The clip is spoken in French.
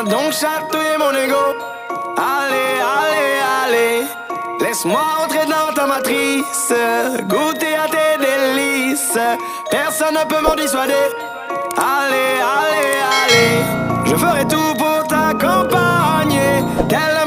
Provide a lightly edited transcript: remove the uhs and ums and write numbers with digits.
donc chatouiller mon ego. Allez, allez, allez, laisse-moi entrer dans ta matrice, goûter à tes délices. Personne ne peut m'en dissuader. Allez, allez, allez, je ferai tout pour t'accompagner. Tellement